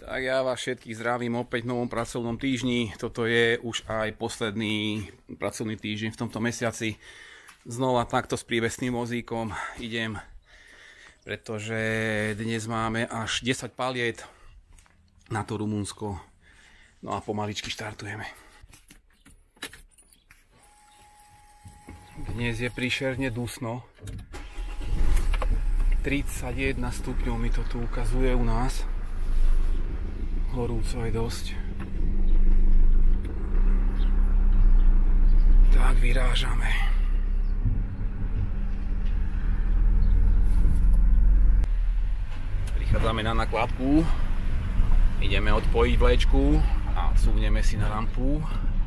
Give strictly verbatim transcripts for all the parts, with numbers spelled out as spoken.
Tak ja vás všetkých zdravím opäť v novom pracovnom týždni. Toto je už aj posledný pracovný týždeň v tomto mesiaci. Znova takto s prívesným vozíkom idem, pretože dnes máme až desať paliet na to Rumunsko. No a pomaličky štartujeme. Dnes je príšerne dusno. tridsaťjeden stupňov mi to tu ukazuje u nás. Horúco je dosť. Tak vyrážame. Prichádzame na nakladku. Ideme odpojiť vlečku a cúvneme si na rampu.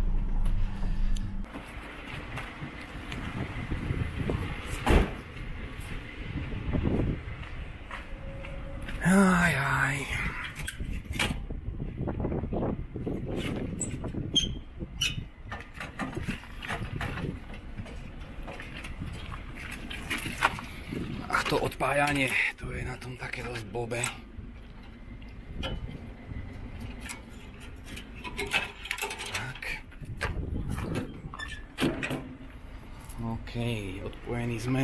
Aj, aj. A to odpájanie, to je na tom také dosť blbé. Tak. OK, odpojení sme.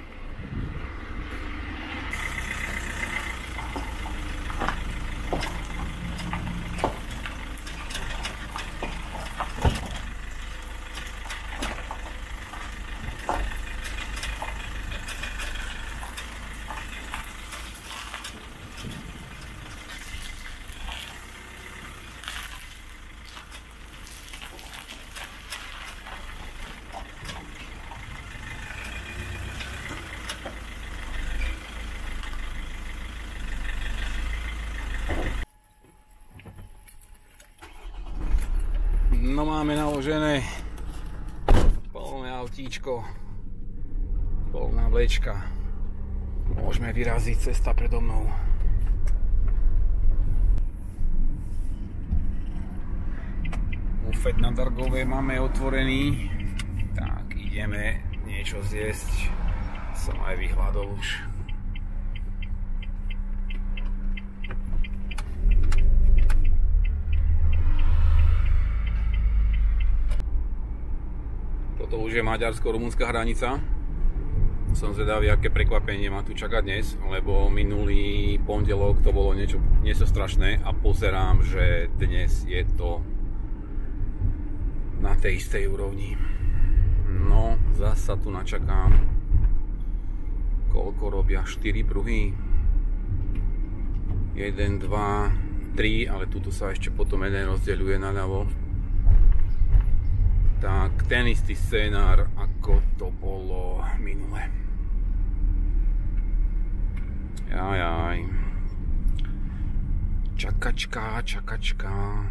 No máme naložené plné autíčko, plná vlečka. Môžeme vyraziť, cesta predo mnou. Bufet na Dargove máme otvorený, tak ideme niečo zjesť. Som aj vyhľadol už. Toto už je maďarsko-rumunská hranica. Som zvedavý, aké prekvapenie ma tu čaká dnes, lebo minulý pondelok to bolo niečo, niečo strašné a pozerám, že dnes je to na tej istej úrovni. No, zasa tu načakám. Koľko robia? štyri pruhy? jeden, dva, tri, ale tuto sa ešte potom jeden rozdeľuje naľavo. Tak ten istý scénár, ako to bolo minule. Jajaj. Čakačka, čakačka.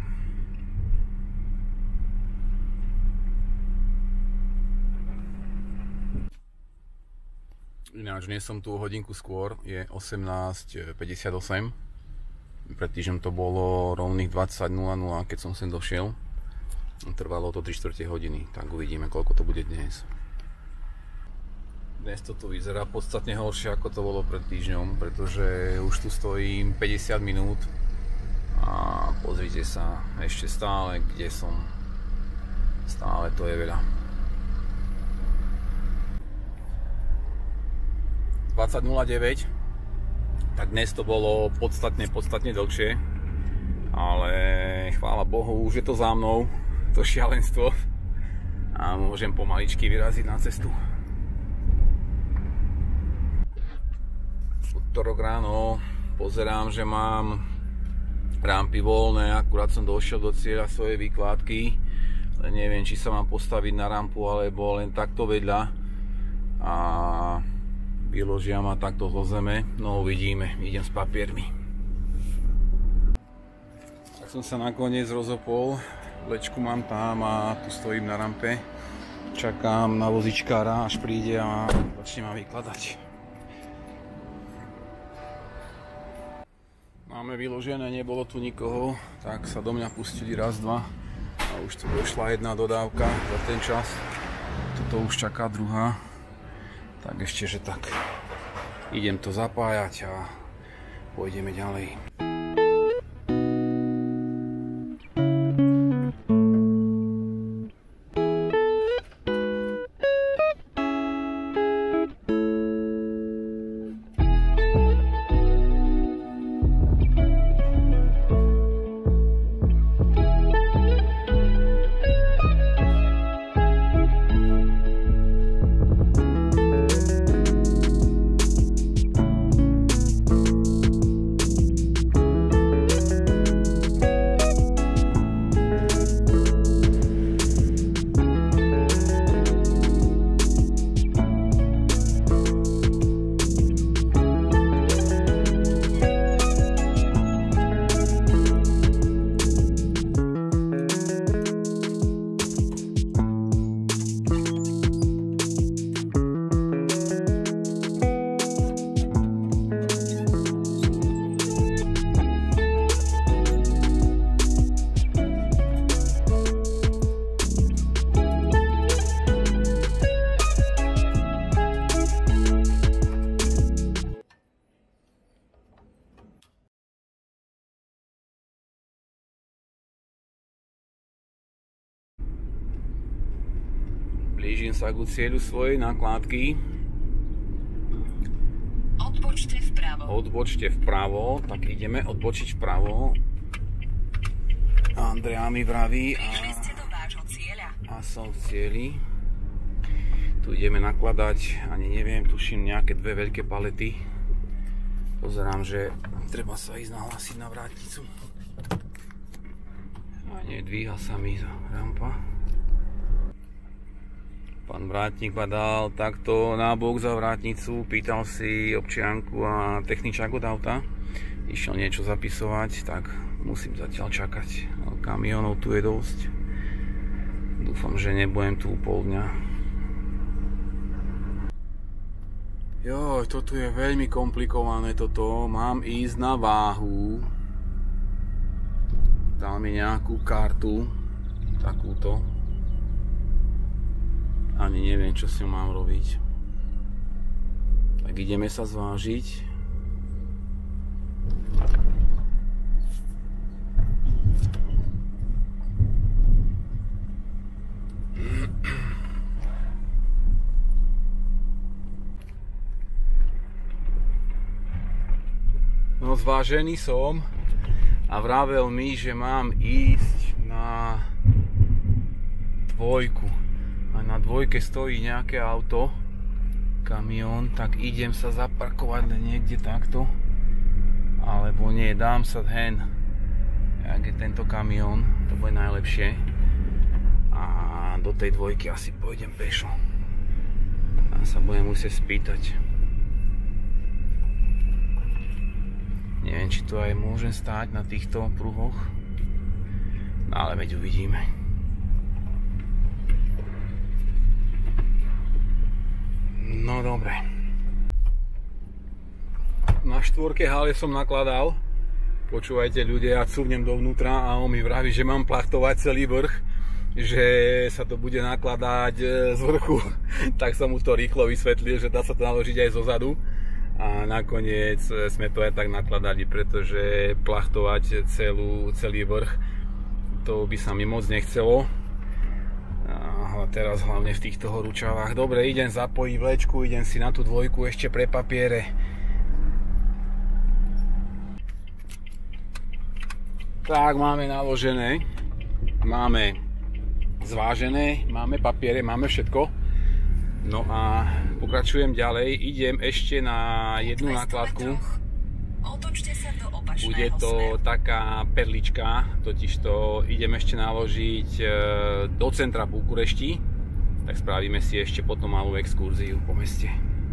Ináč, dnes som tu o hodinku skôr, je osemnásť päťdesiatosem. Pred týždňom to bolo rovných dvadsať nula nula, keď som sem došiel. Trvalo to tri štvrte hodiny, tak uvidíme, koľko to bude dnes. Dnes to tu vyzerá podstatne horšie, ako to bolo pred týždňom, pretože už tu stojím päťdesiat minút a pozrite sa, ešte stále, kde som. Stále to je veľa. dvadsať nula deväť, tak dnes to bolo podstatne, podstatne dlhšie, ale chvála Bohu, už je to za mnou. To šialenstvo a môžem pomaličky vyraziť na cestu. Utorok ráno pozerám, že mám rampy voľné, akurát som došiel do cieľa svojej výkladky, ale neviem, či sa mám postaviť na rampu alebo len takto vedľa a vyložia ma takto zo zeme. No uvidíme, idem s papiermi. Tak som sa nakoniec rozopol. Vlečku mám tam a tu stojím na rampe. Čakám na vozičkára, až príde a začne ma vykladať. Máme vyložené, nebolo tu nikoho, tak sa do mňa pustili raz, dva. A už tu došla jedna dodávka za ten čas. Toto už čaká druhá. Tak ešte, že tak. Idem to zapájať a pôjdeme ďalej. Blížim sa ku cieľu svojej nakládky. Odbočte vpravo. Odbočte vpravo, tak ideme odbočiť vpravo. Andrea mi vraví a, a som v cieli. Tu ideme nakladať, ani neviem, tuším nejaké dve veľké palety. Pozerám, že treba sa ísť nahlásiť na vrátnicu. A nedvíha sa mi rampa. Pán vrátnik ma dal takto nábok za vrátnicu, pýtal si občianku a techničák od auta. Išiel niečo zapisovať, tak musím zatiaľ čakať. Kamionov tu je dosť. Dúfam, že nebudem tu pol dňa. Joj, toto je veľmi komplikované toto. Mám ísť na váhu. Dal mi nejakú kartu. Takúto. Ani neviem, čo s ňou mám robiť. Tak ideme sa zvážiť. No, zvážený som a vravel mi, že mám ísť na dvojku. A na dvojke stojí nejaké auto, kamión, tak idem sa zaparkovať len niekde takto. Alebo nie, dám sa hen, jak je tento kamión, to bude najlepšie. A do tej dvojky asi pôjdem pešo. A sa budem musieť spýtať. Neviem, či tu aj môžem stáť na týchto pruhoch. No ale veď uvidíme. No dobre. Na štvorke hale som nakladal. Počúvajte ľudia, ja cúvnem dovnútra a on mi vraví, že mám plachtovať celý vrch, že sa to bude nakladať z vrchu. Tak som mu to rýchlo vysvetlil, že dá sa to naložiť aj zo zadu. A nakoniec sme to aj tak nakladali, pretože plachtovať celú, celý vrch, to by sa mi moc nechcelo. A teraz hlavne v týchto horúčavách. Dobre, idem zapojiť vlečku, idem si na tú dvojku ešte pre papiere. Tak, máme naložené, máme zvážené, máme papiere, máme všetko. No a pokračujem ďalej, idem ešte na jednu nákladku. Bude to taká perlička, totižto idem ešte naložiť do centra Bukurešti, tak spravíme si ešte potom malú exkurziu po meste.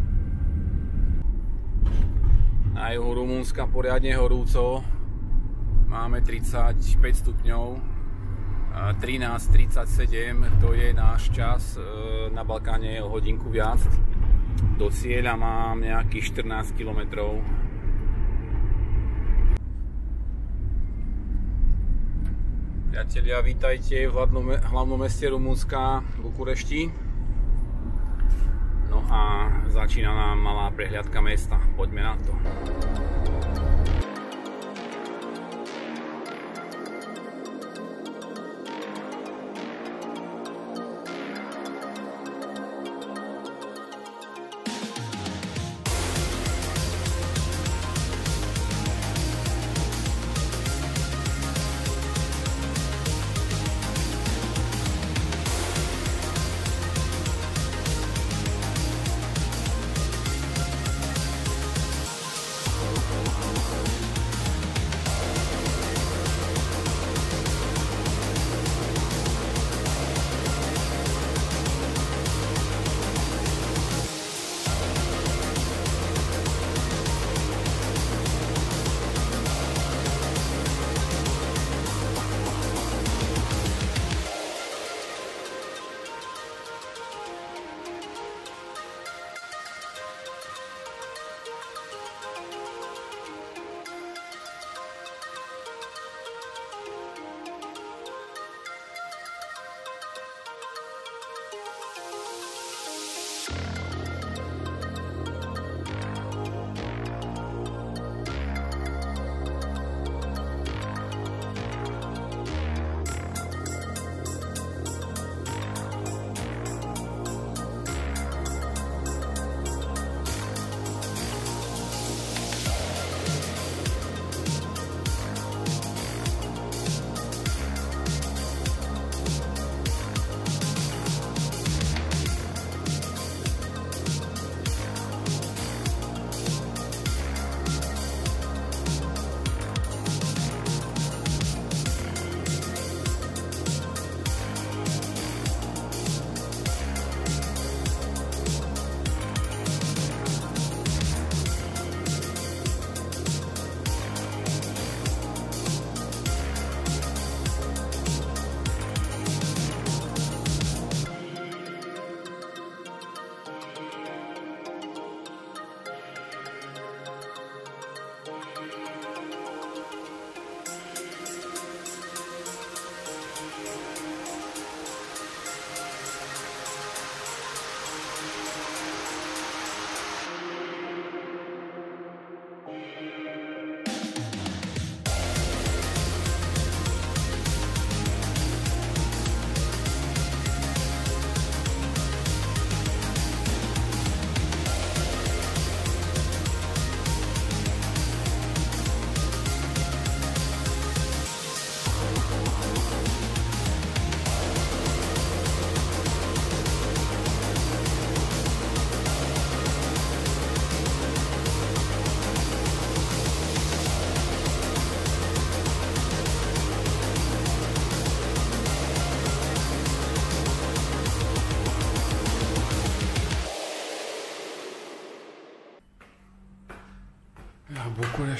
Na juhu Rumunska poriadne horúco, máme tridsaťpäť stupňov. trinásť tridsaťsedem, to je náš čas, na Balkáne je o hodinku viac. Do cieľa mám nejakých štrnásť kilometrov. Priatelia, vítajte v hlavnom meste Rumunska, Bukurešti. No a začína nám malá prehliadka mesta, poďme na to.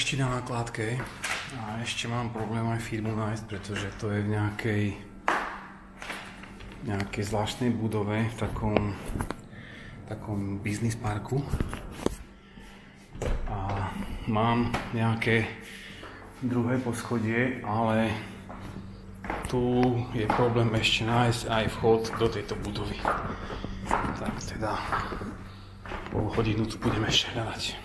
ešte na nákladke a ešte mám problém aj firmu nájsť, pretože to je v nejakej nejakej zvláštnej budove v takom takom business parku a mám nejaké druhé poschodie, ale tu je problém ešte nájsť aj vchod do tejto budovy. Tak teda pol hodinu tu budeme ešte hľadať.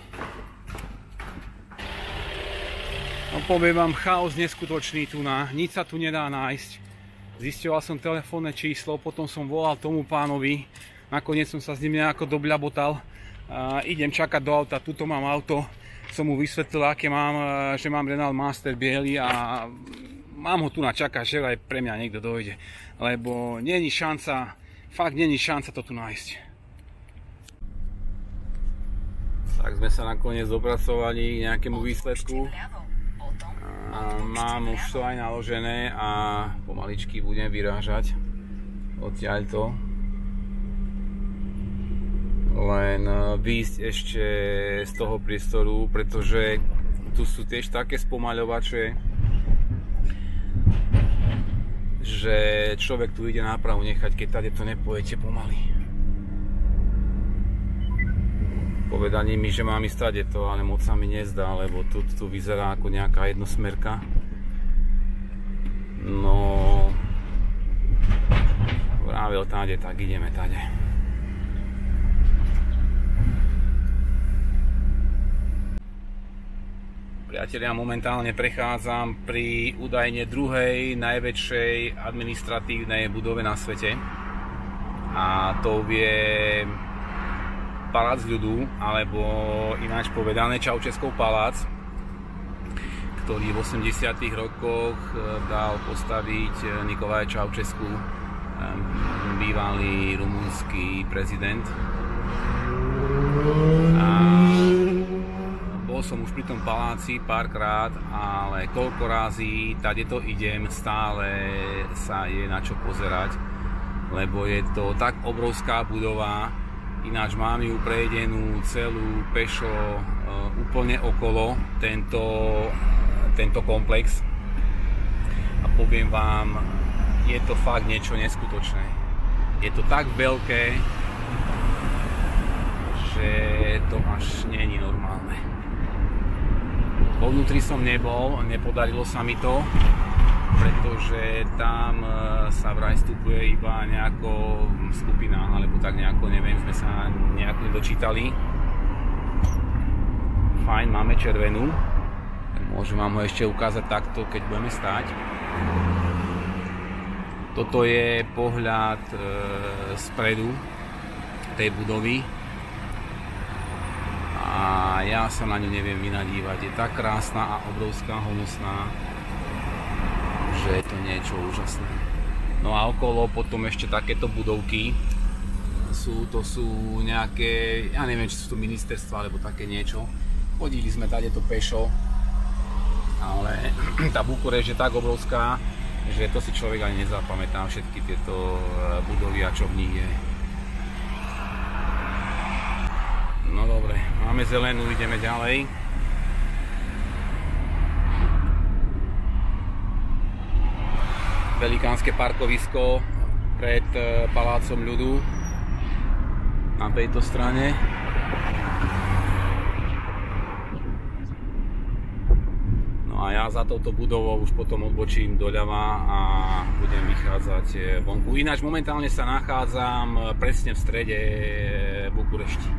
No poviem vám, chaos neskutočný tu na, nič sa tu nedá nájsť. Zisťoval som telefónne číslo, potom som volal tomu pánovi, nakoniec som sa s ním nejako dobľabotal. Uh, idem čakať do auta, tuto mám auto, som mu vysvetlil, aké mám, že mám Renault Master biely a mám ho tu na čakať, že aj pre mňa niekto dojde. Lebo není šanca, fakt není šanca to tu nájsť. Tak sme sa nakoniec dopracovali k nejakému výsledku. A mám už to aj naložené a pomaličky budem vyrážať odtiaľto. Len výjsť ešte z toho priestoru, pretože tu sú tiež také spomaľovače, že človek tu ide nápravu nechať, keď tady to nepojete pomaly. Povedali mi, že mám ísť tady to, ale moc sa mi nezdá, lebo tu, tu vyzerá ako nejaká jednosmerka. No, vravel tady, tak ideme tady. Priatelia, momentálne prechádzam pri údajne druhej najväčšej administratívnej budove na svete. A to je Palác ľudu, alebo ináč povedané Čaučeskov palác, ktorý v osemdesiatych rokoch dal postaviť Nikolaj Čaučesku, bývalý rumunský prezident. A bol som už pri tom paláci párkrát, ale koľko razy tady to idem, stále sa je na čo pozerať, lebo je to tak obrovská budova. Ináč mám ju prejdenú celú pešo e, úplne okolo tento, tento komplex a poviem vám, je to fakt niečo neskutočné. Je to tak veľké, že to až nie je normálne. Vo vnútri som nebol, nepodarilo sa mi to, pretože tam sa vraj vstupuje iba nejako skupina, alebo tak nejako, neviem, sme sa nejako nedočítali. Fajn, máme červenú. Môžem vám ho ešte ukázať takto, keď budeme stáť. Toto je pohľad e, spredu tej budovy. A ja sa na ňu neviem vynadívať. Je tak krásna a obrovská, honosná, že je to niečo úžasné. No a okolo potom ešte takéto budovky sú, to sú nejaké, ja neviem, či sú to ministerstva alebo také niečo. Chodili sme tady to pešo, ale tá Bukurešť je tak obrovská, že to si človek ani nezapamätá, všetky tieto budovy a čo v nich je. No dobre, máme zelenú, ideme ďalej. Velikánske parkovisko pred Palácom ľudu na tejto strane. No a ja za touto budovou už potom odbočím doľava a budem vychádzať vonku. Ináč momentálne sa nachádzam presne v strede Bukurešti.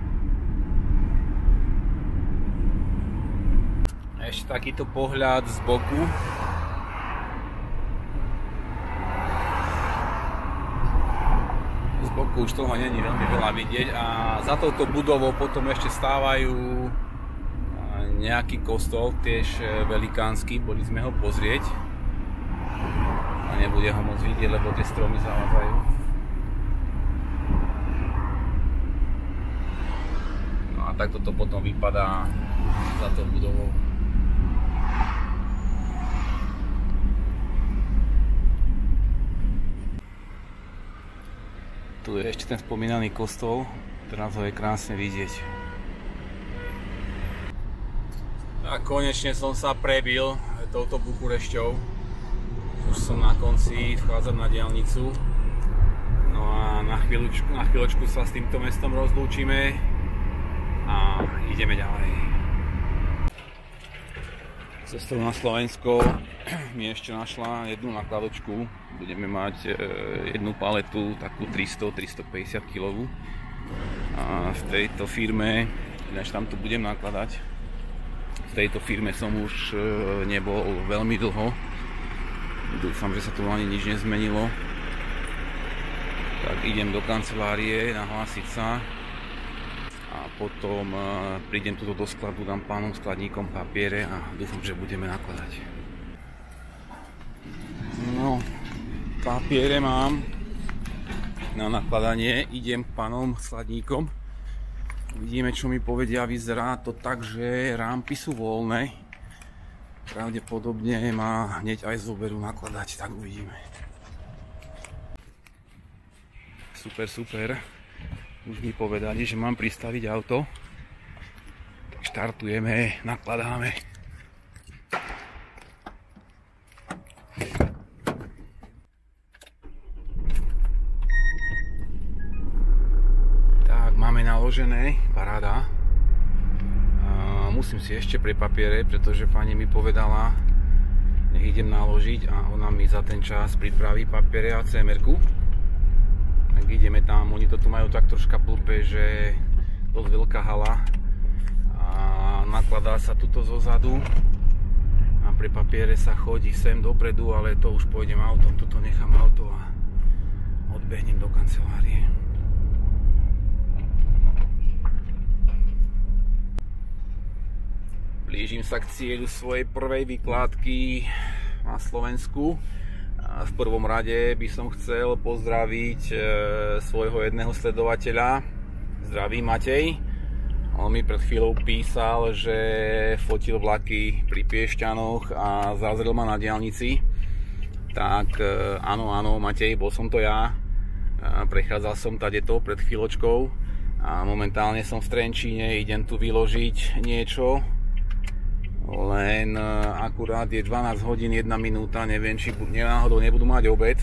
Ešte takýto pohľad z boku. Z boku už toho není veľmi veľa vidieť a za touto budovou potom ešte stávajú nejaký kostol, tiež velikánsky, boli sme ho pozrieť a nebude ho môcť vidieť, lebo tie stromy zavádzajú. No a takto to potom vypadá za tou budovou. Tu je ešte ten spomínaný kostol, teraz ho je krásne vidieť. A konečne som sa prebil touto Bukurešťou. Už som na konci, vchádzam na diaľnicu. No a na chvíľočku, na chvíľočku sa s týmto mestom rozlúčime a ideme ďalej. Cestou na Slovensko mi ešte našla jednu nakladočku. Budeme mať jednu paletu, takú tristo až tristopäťdesiat kilovú. A v tejto firme, ináč tam tu budem nakladať, v tejto firme som už nebol veľmi dlho. Dúfam, že sa tu ani nič nezmenilo. Tak idem do kancelárie nahlásiť sa a potom prídem tuto do skladu, dám pánom skladníkom papiere a dúfam, že budeme nakladať. No, papiere mám na nakladanie, idem k pánom skladníkom. Vidíme, čo mi povedia. Vyzerá to tak, že rámpy sú voľné. Pravdepodobne ma hneď aj zoberú nakladať, tak uvidíme. Super, super. Už mi povedali, že mám pristaviť auto. Tak štartujeme, nakladáme. Máme naložené, paráda. A musím si ešte pre papiere, pretože pani mi povedala, nech idem naložiť a ona mi za ten čas pripraví papiere a cé em erku. Tak ideme tam, oni to tu majú tak troška blbé, že dosť veľká hala a nakladá sa tuto zozadu a pre papiere sa chodí sem dopredu, ale to už pôjdem autom, tuto nechám auto a odbehnem do kancelárie. Blížim sa k cieľu svojej prvej vykládky na Slovensku. V prvom rade by som chcel pozdraviť svojho jedného sledovateľa. Zdraví, Matej. On mi pred chvíľou písal, že fotil vlaky pri Piešťanoch a zazrel ma na diaľnici. Tak áno, áno, Matej, bol som to ja. Prechádzal som tadeto pred chvíľočkou a momentálne som v Trenčíne, idem tu vyložiť niečo. Len akurát je dvanásť hodín jedna minúta, neviem, či náhodou nebudú mať obed.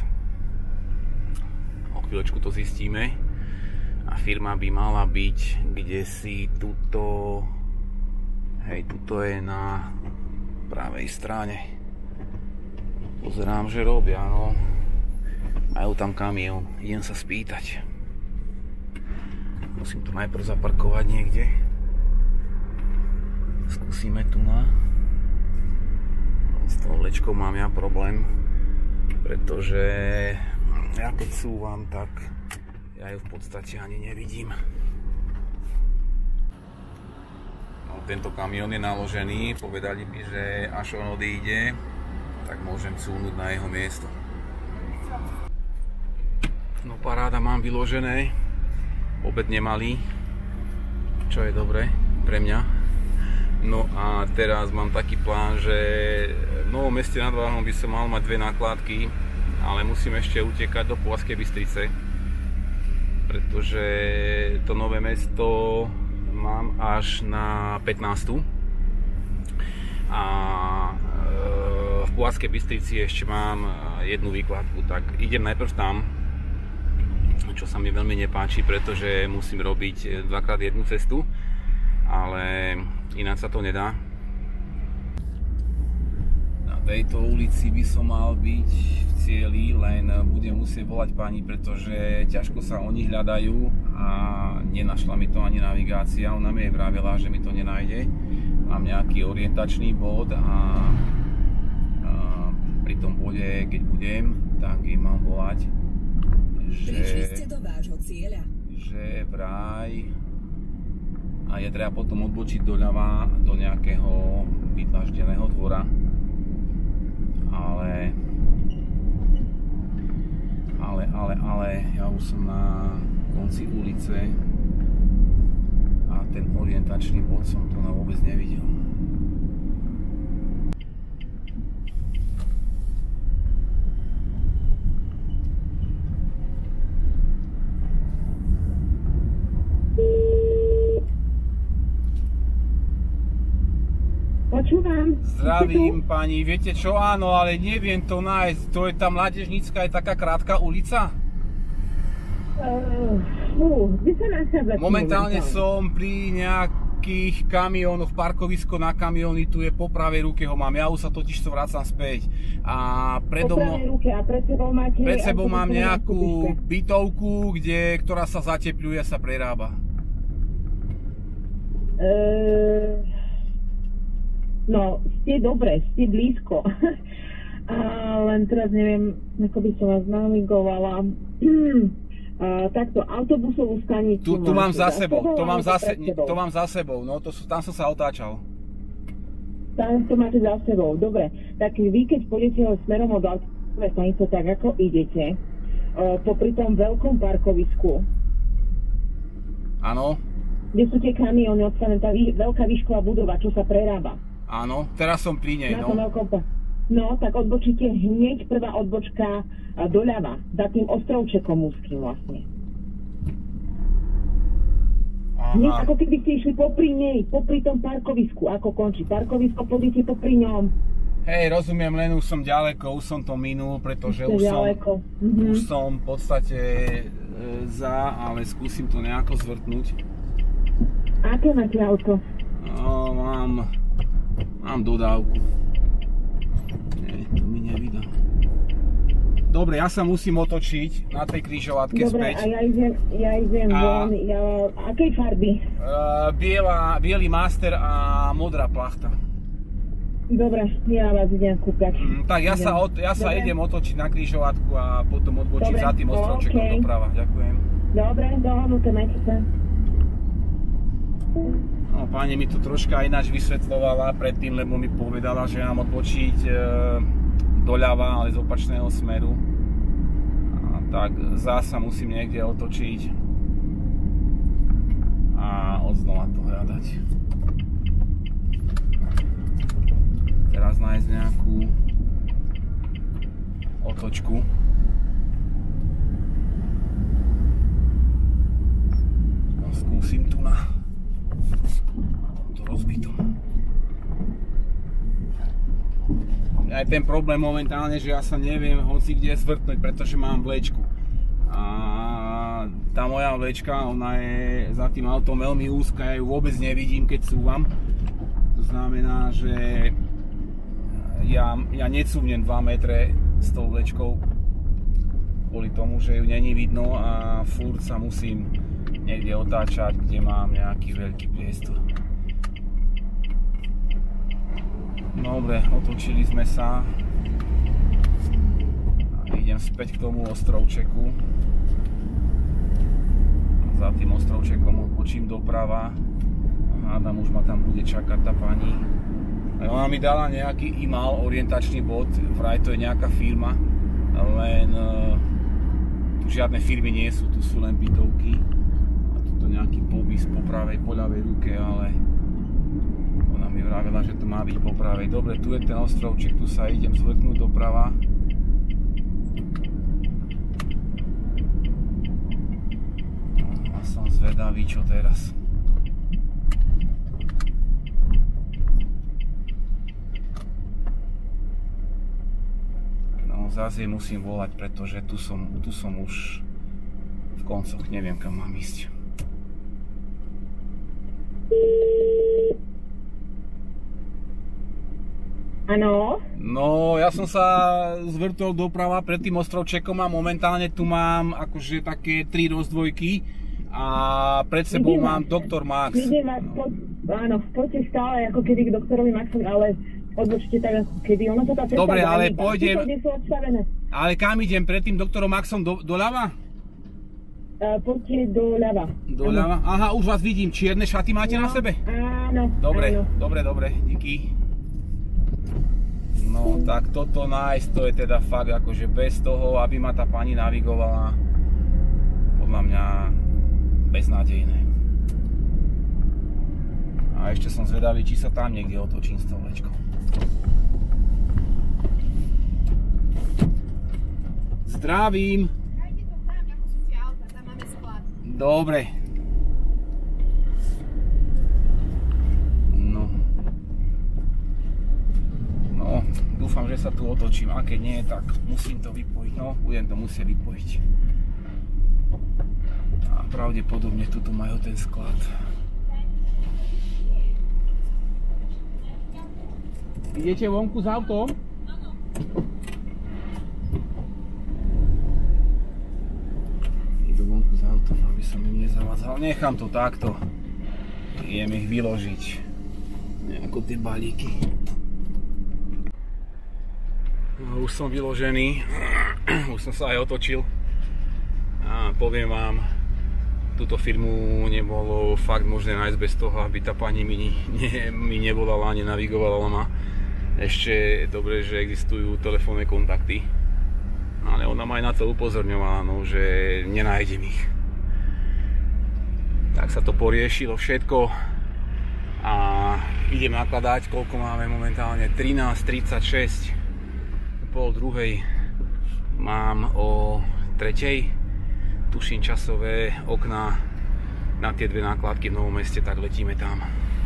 O chvíľočku to zistíme. A firma by mala byť kdesi tuto, hej, tuto je na pravej strane. Pozerám, že robia, no. Majú tam kamión, idem sa spýtať. Musím to najprv zaparkovať niekde. Skúsime tu na. S tou lečkou mám ja problém, pretože ja keď súvam, tak ja ju v podstate ani nevidím. No, tento kamión je naložený, povedali mi, že až on odíde, tak môžem súnuť na jeho miesto. No paráda, mám vyložené, obed nemalý, čo je dobré pre mňa. No a teraz mám taký plán, že v Novom Meste nad Váhom by som mal mať dve nákladky, ale musím ešte utekať do Považskej Bystrice, pretože to Nové Mesto mám až na pätnástu a v Považskej Bystrici ešte mám jednu výkladku, tak idem najprv tam, čo sa mi veľmi nepáči, pretože musím robiť dvakrát jednu cestu, ale ináč sa to nedá. Na tejto ulici by som mal byť v cieli, len budem musieť volať pani, pretože ťažko sa oni hľadajú a nenašla mi to ani navigácia. Ona mi vravela, že mi to nenájde. Mám nejaký orientačný bod a, a pri tom bode, keď budem, tak im mám volať, že, do vášho cieľa. že vraj a je treba potom odbočiť doľava do nejakého vydlaždeného dvora. Ale, ale, ale, ale, ja už som na konci ulice a ten orientačný bod som tu vôbec nevidel. Zdravím pani, viete čo, áno, ale neviem to nájsť. To je tá Mládežnícka, je taká krátka ulica? Uh, uh, Momentálne som pri nejakých kamionoch, parkovisko na kamiony, tu je po pravej ruke ho mám, ja už sa totiž to vracam späť. A predo mnou, a pred sebou, máte, pred sebou mám nejakú bytovku, kde, ktorá sa zatepľuje a sa prerába. Uh... No, ste dobre, ste blízko. A len teraz neviem, ako by som vás navigovala. A, takto, autobusovú stanicu. Tu, tu mám za sebou, to mám za, se, to mám za sebou, no to sú, tam som sa otáčal. Tam to máte za sebou, dobre. Tak vy, keď pôjdete smerom od autobusovej stanice, tak ako idete, o, popri tom veľkom parkovisku. Áno. Kde sú tie kamióny odstavené, tá vý, veľká výšková budova, čo sa prerába. Áno, teraz som pri nej, no. No, tak odbočíte hneď prvá odbočka doľava, za tým ostrovčekom úzkým vlastne. Aha. Hneď ako keby ste išli popri nej, popri tom parkovisku, ako končí parkovisko, pôjdete popri ňom. Hej, rozumiem, len už som ďaleko, už som to minul, pretože už som, mm-hmm. už som v podstate e, za, ale skúsim to nejako zvrtnúť. Aké máte auto? No, mám... Mám dodávku. Nie, to mi nevydá. Dobre, ja sa musím otočiť na tej križovatke späť. Dobre, a ja idem, ja idem a... von. Ja... Akej farby? Uh, biela, bielý master a modrá plachta. Dobre, ja vás idem kúpať. Mm, tak ja idem. sa, od, ja sa idem otočiť na križovatku a potom odbočiť za tým ostrovčekom okay. doprava. Ďakujem. Dobre, dohodnuté, majte sa. No, pani mi tu troška ináč vysvetľovala predtým, lebo mi povedala, že mám odbočiť e, doľava, ale z opačného smeru. A tak zasa musím niekde otočiť a odznova to hľadať. Teraz nájsť nejakú otočku. No, skúsim tu na rozbitom. Aj ten problém momentálne, že ja sa neviem hoci kde zvrtnúť, pretože mám vlečku. A tá moja vlečka, ona je za tým autom veľmi úzka, ja ju vôbec nevidím, keď cúvam. To znamená, že ja, ja necúvnem dva metre s tou vlečkou kvôli tomu, že ju není vidno a furt sa musím niekde otáčať, kde mám nejaký veľký priestor. Dobre, otočili sme sa a idem späť k tomu ostrovčeku. Za tým ostrovčekom odbočím doprava. Hádam, už ma tam bude čakať tá pani. A ona mi dala nejaký imal, orientačný bod, vraj to je nejaká firma, len tu žiadne firmy nie sú, tu sú len bytovky. A tu nejaký popis po pravej, po ľavej ruke, ale ona mi vravila, že to má byť po pravej. Dobre, tu je ten ostrovček, tu sa idem zvrtnúť doprava. A som zvedavý, čo teraz. No, zase musím volať, pretože tu som, tu som už v koncoch, neviem, kam mám ísť. Áno? No, ja som sa zvrtol doprava pred tým ostrovčekom a momentálne tu mám akože také tri rozdvojky a pred sebou Vidím mám doktor Max. Vidím vás, po, áno, poďte stále ako kedy k doktorovi Maxovi, ale odbočte tak ako kedy. Ono sa tá cesta Dobre, ale daní, pôjdem... sú odstavené. Ale kam idem? Pred tým doktorom Maxom do, doľava? Uh, poďte doľava. Doľava? Aha, už vás vidím. Čierne šaty máte no, na sebe? Áno. Dobre, áno. dobre, dobre. Díky. No tak toto nájsť, to je teda fakt akože bez toho, aby ma tá pani navigovala, podľa mňa beznádejné. A ešte som zvedavý, či sa tam niekde otočím s tou vlečkou. Zdravím! Dajte to tam, ako sú tie auta, tam máme sklad. Dobre. Dúfam, že sa tu otočím, a keď nie, tak musím to vypojiť. No, budem to musieť vypojiť. A pravdepodobne tuto majú ten sklad. Idete vonku s autom? Áno. Idú vonku s autom, aby som im nezavádzal. Nechám to takto. Idem ich vyložiť. Nejako tie balíky. No, už som vyložený. Už som sa aj otočil. A poviem vám, túto firmu nebolo fakt možné nájsť bez toho, aby tá pani mi, ne, mi nevolala, nenavigovala ma. Ešte dobre, že existujú telefónne kontakty, ale ona ma aj na to upozorňovala, no, že nenájdem ich. Tak sa to poriešilo všetko a idem nakladať, koľko máme momentálne, trinásť tridsaťšesť, pol druhej, mám o tretej, tuším časové okná na tie dve nákladky v Novom Meste, tak letíme tam.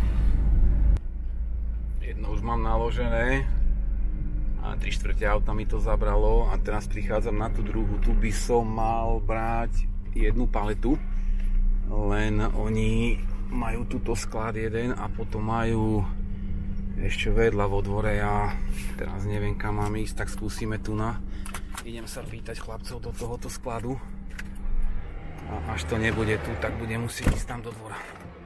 Jedno už mám naložené a tri štvrte auta mi to zabralo a teraz prichádzam na tú druhú. Tu by som mal brať jednu paletu, len oni majú túto sklad jeden a potom majú ešte vedľa vo dvore a teraz neviem kam mám ísť, tak skúsime tu na. Idem sa pýtať chlapcov do tohoto skladu a až to nebude tu, tak budem musieť ísť tam do dvora.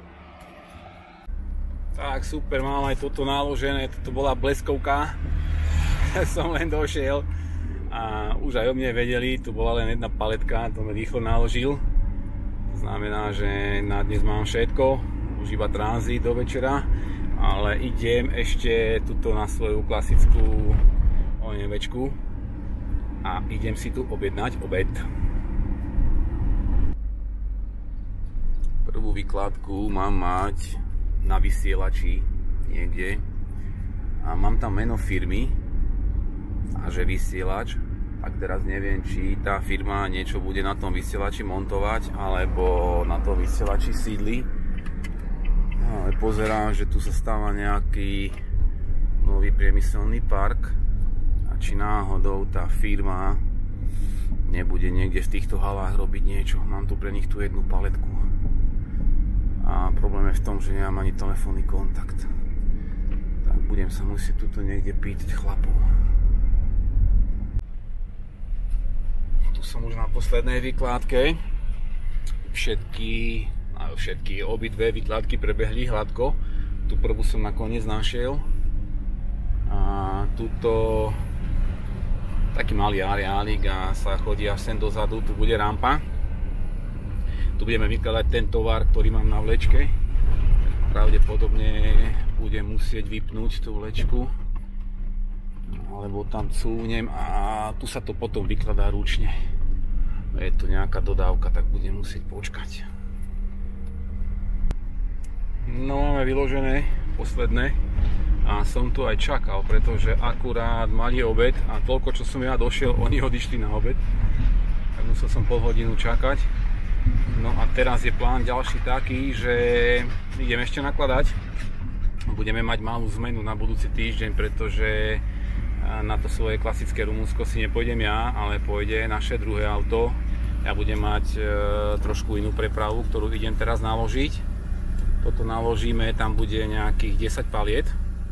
Tak super, mám aj toto naložené, toto bola bleskovka, som len došiel a už aj o mne vedeli, tu bola len jedna paletka, to mi rýchlo naložil. To znamená, že na dnes mám všetko, už iba tranzit do večera, ale idem ešte tuto na svoju klasickú ONVčku a idem si tu objednať obed. Prvú výkladku mám mať na vysielači niekde a mám tam meno firmy a že vysielač, tak teraz neviem, či tá firma niečo bude na tom vysielači montovať alebo na tom vysielači sídli, ale pozerám, že tu sa stáva nejaký nový priemyselný park a či náhodou tá firma nebude niekde v týchto halách robiť niečo. Mám tu pre nich tú jednu paletku a problém je v tom, že nemám ani telefónny kontakt. Tak budem sa musieť tuto niekde pýtať chlapov. Tu som už na poslednej výkladke. Všetky, všetky obidve výkladky prebehli hladko. Tu prvú som nakoniec našiel. A tuto taký malý areálik a sa chodí až sem dozadu, tu bude rampa. Tu budeme vykladať ten tovar, ktorý mám na vlečke. Pravdepodobne budem musieť vypnúť tú vlečku, alebo tam cúvnem a tu sa to potom vykladá ručne. Je to nejaká dodávka, tak budem musieť počkať. No, máme vyložené posledné a som tu aj čakal, pretože akurát mali obed a toľko, čo som ja došiel, oni odišli na obed. Tak musel som pol hodinu čakať. No a teraz je plán ďalší taký, že idem ešte nakladať. Budeme mať malú zmenu na budúci týždeň, pretože na to svoje klasické Rumunsko si nepôjdem ja, ale pôjde naše druhé auto. Ja budem mať e, trošku inú prepravu, ktorú idem teraz naložiť. Toto naložíme, tam bude nejakých desať paliet.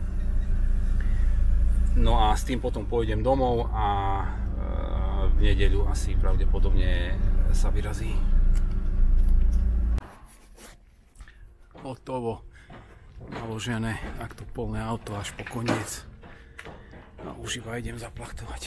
No a s tým potom pôjdem domov a e, v nedeľu asi pravdepodobne sa vyrazí. Hotovo, naložené, takto plné auto až po koniec a už iba idem zaplachtovať.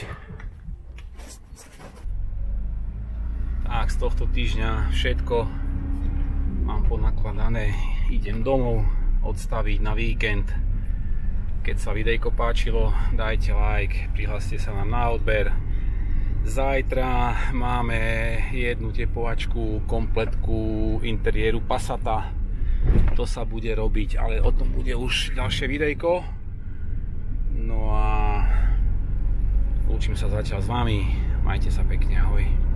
Tak, z tohto týždňa všetko mám ponakladané, idem domov odstaviť na víkend. Keď sa videjko páčilo, dajte like, prihláste sa nám na odber. Zajtra máme jednu tepovačku, kompletku interiéru Passata. To sa bude robiť, ale o tom bude už ďalšie videjko. No a lúčim sa zatiaľ s vami. Majte sa pekne, ahoj.